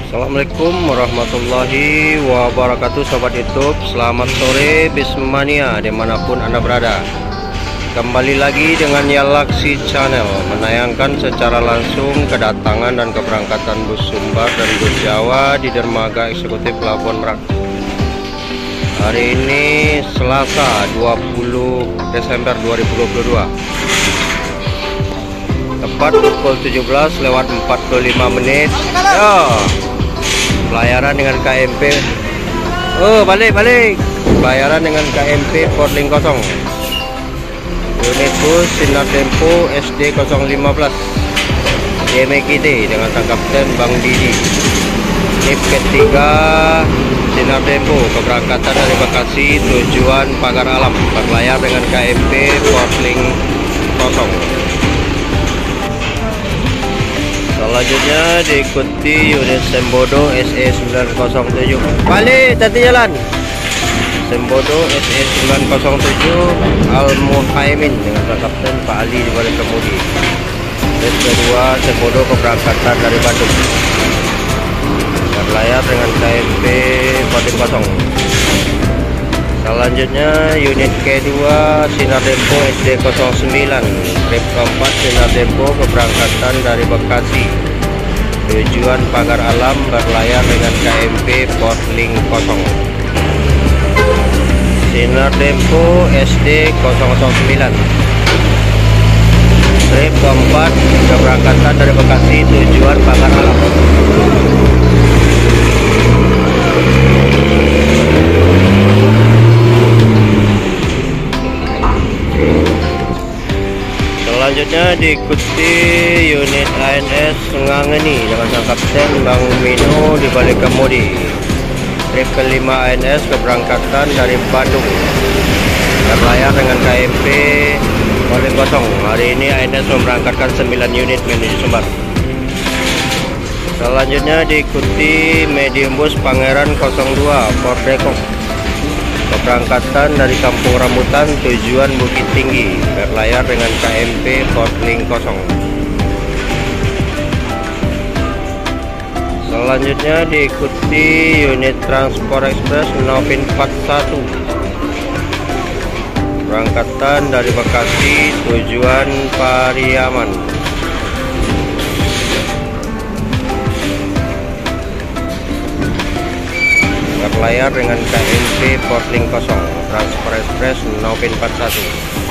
Assalamualaikum warahmatullahi wabarakatuh, sobat YouTube. Selamat sore Bismania dimanapun Anda berada. Kembali lagi dengan Yalaksi Channel, menayangkan secara langsung kedatangan dan keberangkatan bus Sumbar dan bus Jawa di dermaga eksekutif Pelabuhan Merak. Hari ini Selasa 20 Desember 2022, tepat pukul 17:45 menit. Pelayaran dengan KMP. Balik pelayaran dengan KMP Portling kosong. Unit bus Sinar Tempo SD 015 YMKT dengan sang kapten Bang Didi. Nip ketiga Sinar Tempo, keberangkatan dari Bekasi tujuan Pagar Alam, berlayar dengan KMP Portling kosong. Selanjutnya diikuti unit Sembodo SE 907. Balik tadi jalan. Sembodo SE 907 Al Muhaimin dengan sang kapten Pak Ali di balik kemudi. Dan kedua Sembodo keberangkatan dari Bandung, berlayar dengan KMP Portling kosong. Selanjutnya unit K2 Sinar Tempo SD 09 trip keempat Sinar Tempo, keberangkatan dari Bekasi tujuan Pagar Alam, berlayar dengan KMP Portling kosong. Sinar Tempo SD 009 trip keempat, keberangkatan dari Bekasi tujuan Pagar Alam. Selanjutnya diikuti unit ANS Ngangeni dengan sang kapten Bang Mino di balik kemudi. Trip kelima ANS keberangkatan dari Bandung, berlayar dengan KMP Portling kosong. Hari ini ANS memberangkatkan 9 unit menuju Sumbar. Selanjutnya diikuti medium bus Pangeran 02 Fort Depok, keberangkatan dari Kampung Rambutan tujuan Bukit Tinggi, berlayar dengan KMP Portling kosong. Selanjutnya diikuti unit Transport Express Novin 41, keberangkatan dari Bekasi tujuan Pariaman, berlayar dengan KMP Portling kosong. Transport Express Novin 41.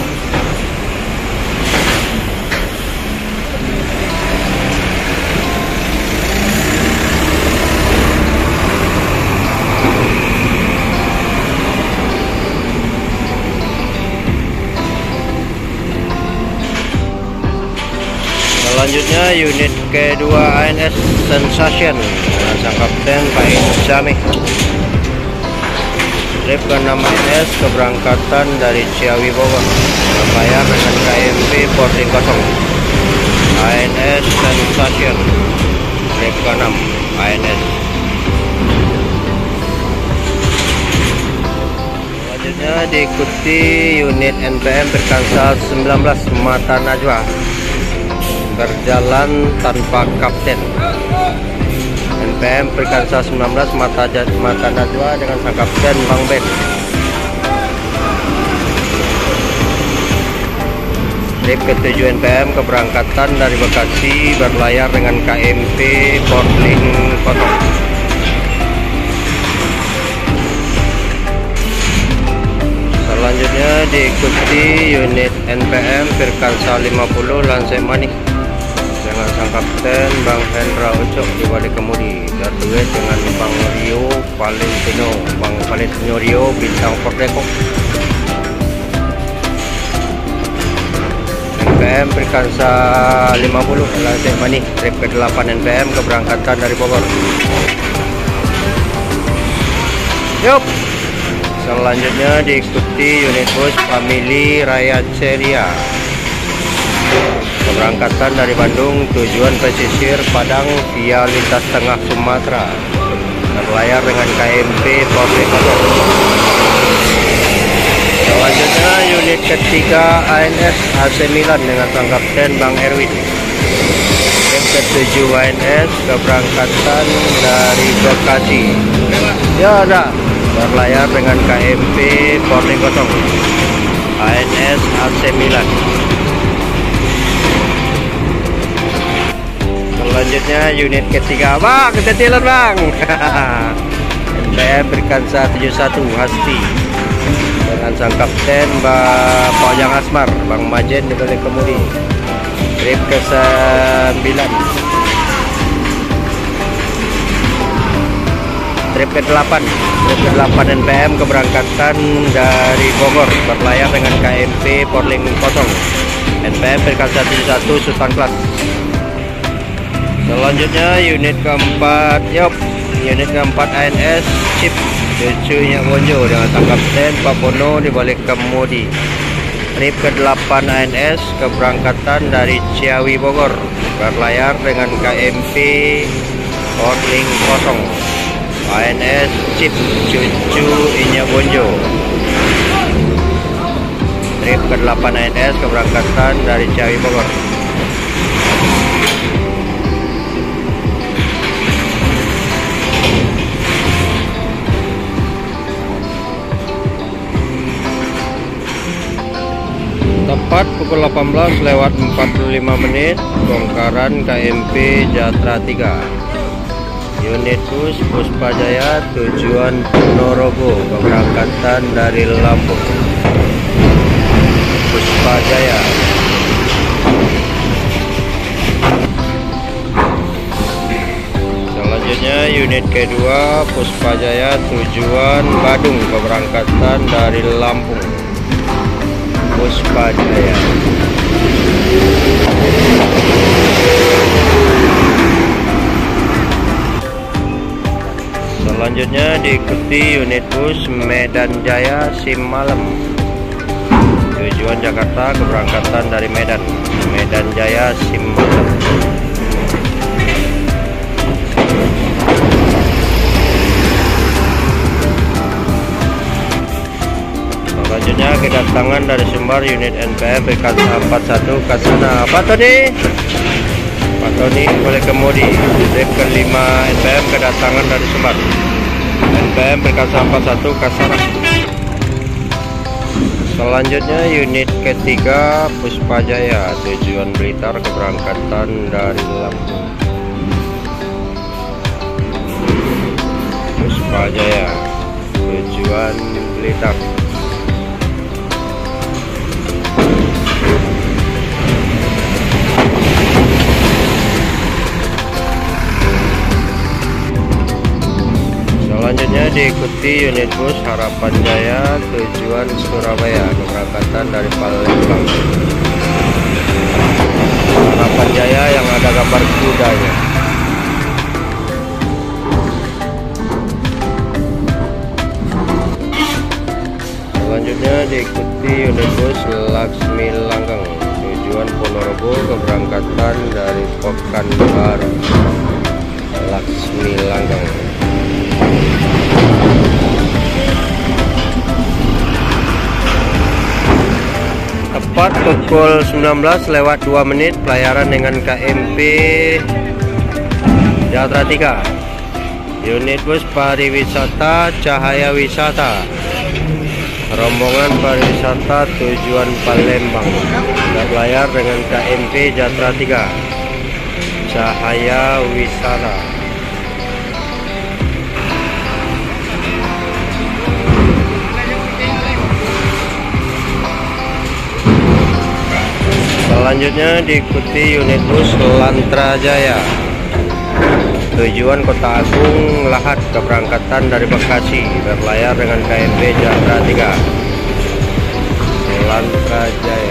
Selanjutnya unit K2 ANS Sensation dengan sang kapten Pak Jami. Trip ke-6 ANS keberangkatan dari Ciawi Bogor, berlayar dengan KMP Portling kosong. ANS Sensation trip ke-6 ANS. Selanjutnya diikuti unit NPM Perkansa 19 Mata Najwa, berjalan tanpa kapten. NPM Perkansa 19 Mata Najwa dengan sang kapten Bang Ben. Trip ke-7 NPM keberangkatan dari Bekasi, berlayar dengan KMP Portling kosong. Selanjutnya diikuti unit NPM Perkansa 50 Lansek Manik dengan sang kapten Bang Hendra Ucok di balik kemudi, berduet dengan Bang Rio Valentino Rio bintang Fort Depok. NPM Perkansa 50 Lansek Manik trip ke-8 NPM keberangkatan dari Bogor. Yup. Selanjutnya diikuti unit bus Family Raya Ceria, keberangkatan dari Bandung tujuan pesisir Padang via lintas tengah Sumatera, berlayar dengan KMP Portling kosong. Selanjutnya unit ketiga ANS AC Milan dengan sang kapten Bang Erwin. Trip ke-7 WNS keberangkatan dari Bekasi. Ya ada berlayar dengan KMP boarding kosong ANS AC Milan. Selanjutnya unit ketiga, bang, ketetilan bang. NPM Berkansa 71 Hasti dengan sang kapten Pak Ojang Asmar, Bang Majen di balik kemudi. Trip ke-9, trip ke-8 NPM keberangkatan dari Bogor berlayar dengan KMP Porling kosong NPM Berkansa 71 Sultan Klas. Selanjutnya unit keempat, unit keempat ANS Chip cucunya Bonjo dengan sang kapten Pak Bono di balik kemudi. Trip ke-8 ANS keberangkatan dari Ciawi Bogor berlayar dengan KMP Porling kosong ANS Chip cucu Inya Bonjo. Trip ke-8 ANS keberangkatan dari Ciawi Bogor. Tepat pukul 18:45 bongkaran KMP Jatra 3 unit bus Puspa Jaya tujuan Ponorogo keberangkatan dari Lampung. Puspa Jaya. Selanjutnya unit kedua Puspa Jaya tujuan Badung keberangkatan dari Lampung. Puspa Jaya. Selanjutnya diikuti unit bus Medan Jaya Simalem tujuan Jakarta keberangkatan dari Medan. Medan Jaya Simalem. Selanjutnya kedatangan dari Sumbar unit NPM Berkansa 41 Kasana. Pak Tony boleh kemudi. Trip ke-5 NPM kedatangan dari Sumbar NPM Berkansa 41 Kasana. Selanjutnya unit ketiga Puspa Jaya tujuan Blitar keberangkatan dari Lampung. Puspa Jaya tujuan Blitar. Selanjutnya diikuti unit bus Harapan Jaya tujuan Surabaya keberangkatan dari Palembang. Harapan Jaya yang ada gambar kudanya. Selanjutnya diikuti unit bus Laksmi Langgeng tujuan Ponorogo keberangkatan dari Pekanbaru. Laksmi Langgeng. Tepat pukul 19:02 pelayaran dengan KMP Jatra 3 unit bus pariwisata Cahaya Wisata rombongan pariwisata tujuan Palembang berlayar dengan KMP Jatra 3 Cahaya Wisata. Selanjutnya diikuti unit bus Lantra Jaya tujuan Kota Agung Lahat keberangkatan dari Bekasi berlayar dengan KMP Jatra 3 Lantra Jaya.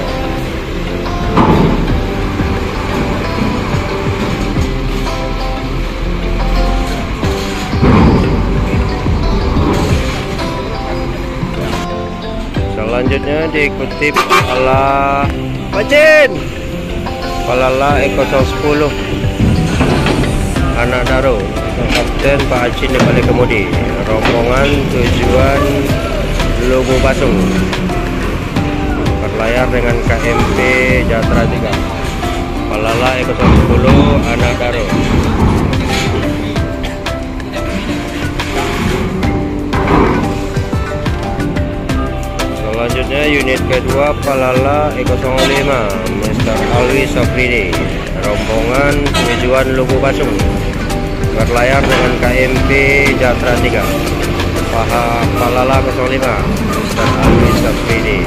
Selanjutnya diikuti Palala Eko 10 Anak Daro Kapten Pak Acin di balik kemudi rombongan tujuan Lubu Basung berlayar dengan KMP Jatra 3. Palala E010 Anadaro. Selanjutnya unit kedua Palala E05 Mr. Alwi Safridi, rombongan tujuan Lubu Basung, berlayar dengan KMP Jatra 3. Palala 05 Mr. Alwi Safridi.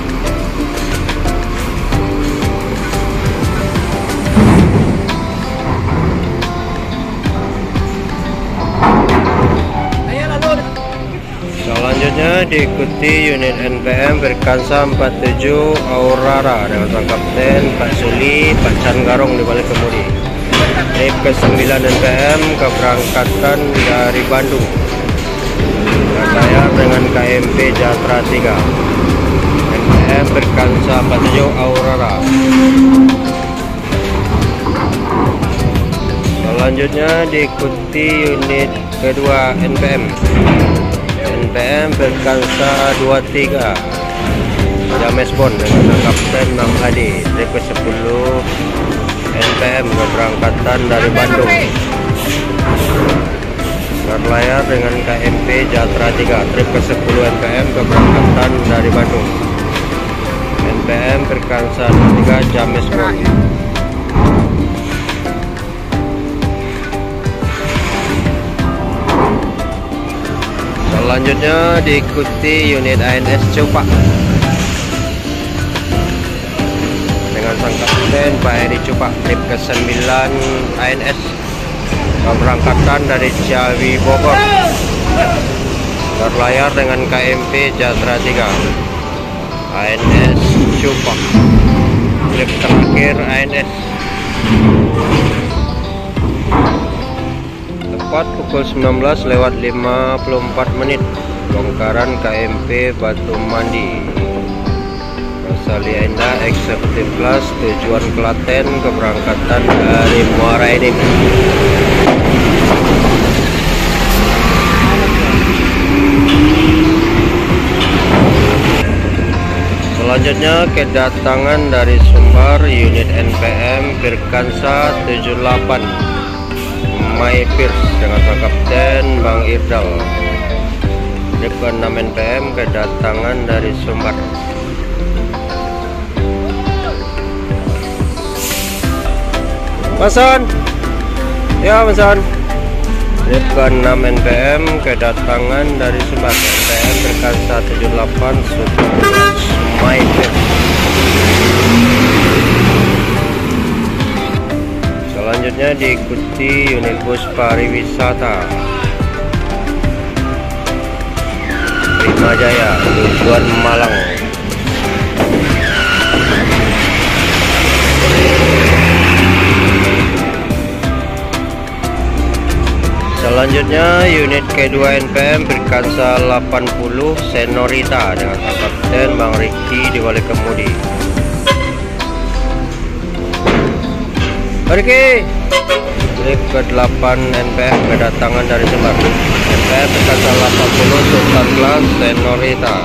Selanjutnya diikuti unit NPM Berkansa 47 Aurora dengan sang kapten Pak Suli Pak Chan Garong di balik kemudi. Trip ke-9 NPM keberangkatan dari Bandung, berlayar dengan KMP Jatra 3. NPM Berkansa 47 Aurora. Selanjutnya diikuti unit kedua NPM Berkansa 23 James Bond dengan kapten Bang Hadi. Trip ke-10 NPM keberangkatan dari Bandung, berlayar dengan KMP Jatra 3. Trip ke-10 NPM keberangkatan dari Bandung. NPM Berkansa 23 James Bond. Selanjutnya diikuti unit ANS Cupak dengan sang kapten Pak Eri Cupak. Trip ke-9 ANS keberangkatan dari Ciawi Bogor, berlayar dengan KMP Jatra 3. ANS Cupak. Trip terakhir ANS. Tepat pukul 19:54, bongkaran KMP Batu Mandi Rosalia Indah Executive Class tujuan Klaten, keberangkatan dari Muara Enim. Selanjutnya kedatangan dari Sumbar unit NPM Berkansa 78 My Pierce dengan sang kapten Bang Irdal. Trip ke-6 NPM kedatangan dari Sumbar. Pesan ya, pesan. Trip ke-6 NPM kedatangan dari Sumbar. NPM Berkansa 78 Super My Pierce. Selanjutnya diikuti unit bus pariwisata Prima Jaya tujuan Malang. Selanjutnya unit kedua NPM Berkansa 80 Senorita dengan kapten Bang Riki di balik kemudi. Riki. Trip ke-8 NPM kedatangan dari Sumbar. NPM Berkansa 80 Sultan Class Senorita.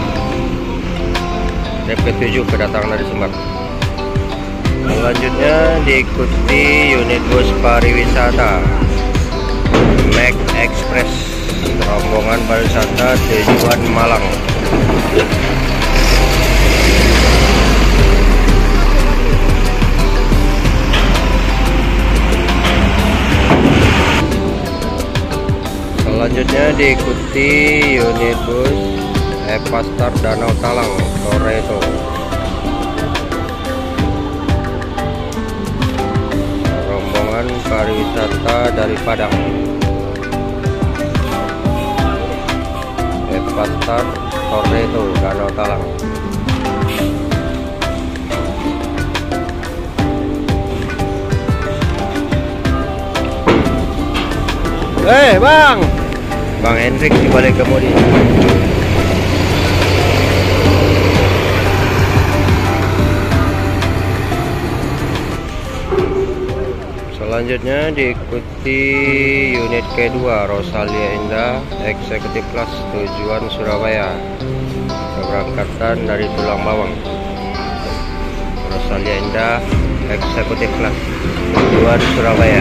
Trip ke-7 kedatangan dari Sumbar. Selanjutnya diikuti unit bus pariwisata Mac Express, rombongan pariwisata tujuan Malang. Selanjutnya diikuti unit bus Epastar Danau Talang Toretto, rombongan pariwisata dari Padang. Epastar Toretto Danau Talang. Bang Hendrik di balik kemudi. Selanjutnya diikuti unit kedua Rosalia Indah Executive Class tujuan Surabaya, keberangkatan dari Tulang Bawang. Rosalia Indah eksekutif kelas tujuan Surabaya.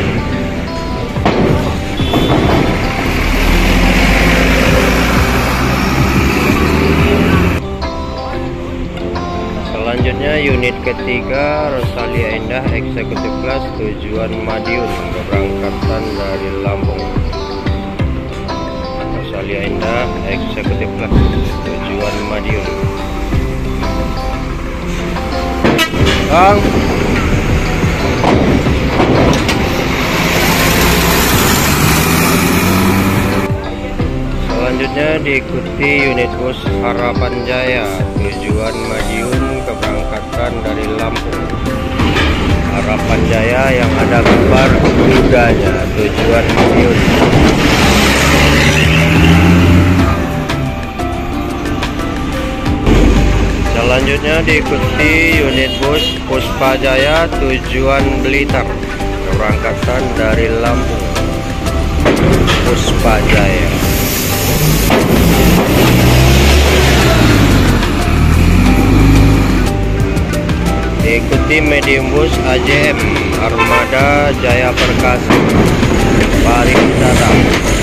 Selanjutnya unit ketiga Rosalia Indah eksekutif kelas tujuan Madiun, keberangkatan dari Lampung. Rosalia Indah eksekutif kelas tujuan Madiun. Bang. Selanjutnya diikuti unit bus Harapan Jaya tujuan Madiun, keberangkatan dari Lampung. Harapan Jaya yang ada gambar kudanya tujuan Madiun. Selanjutnya diikuti unit bus Puspa Jaya tujuan Blitar, keberangkatan dari Lampung. Puspa Jaya. Diikuti medium bus AJM Armada Jaya Perkasa Pariwisata